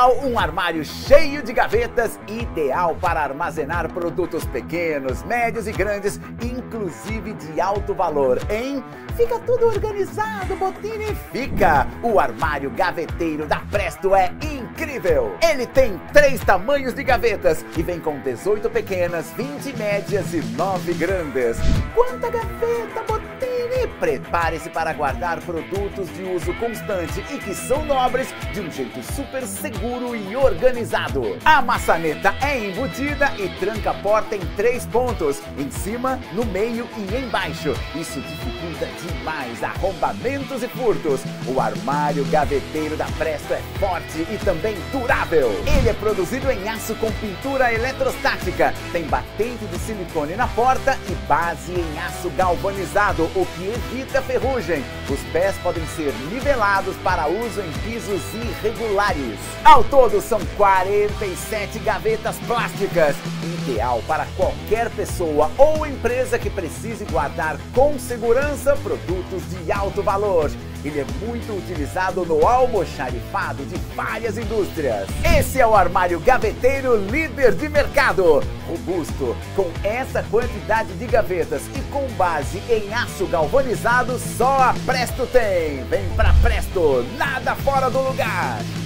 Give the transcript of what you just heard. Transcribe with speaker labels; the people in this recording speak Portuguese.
Speaker 1: tal um armário cheio de gavetas, ideal para armazenar produtos pequenos, médios e grandes, inclusive de alto valor, hein? Fica tudo organizado, Bottini, fica! O armário gaveteiro da Presto é incrível! Ele tem 3 tamanhos de gavetas e vem com 18 pequenas, 20 médias e 9 grandes. Quanta gaveta, Bottini! Prepare-se para guardar produtos de uso constante e que são nobres de um jeito super seguro e organizado. A maçaneta é embutida e tranca a porta em 3 pontos, em cima, no meio e embaixo. Isso dificulta demais arrombamentos e furtos. O armário gaveteiro da Presto é forte e também durável. Ele é produzido em aço com pintura eletrostática, tem batente de silicone na porta e base em aço galvanizado, o que evita ferrugem. Os pés podem ser nivelados para uso em pisos irregulares. Ao todo são 47 gavetas plásticas, ideal para qualquer pessoa ou empresa que precise guardar com segurança produtos de alto valor. Ele é muito utilizado no almoxarifado de várias indústrias. Esse é o armário gaveteiro líder de mercado. Robusto, com essa quantidade de gavetas e com base em aço galvanizado, só a Presto tem. Vem pra Presto, nada fora do lugar.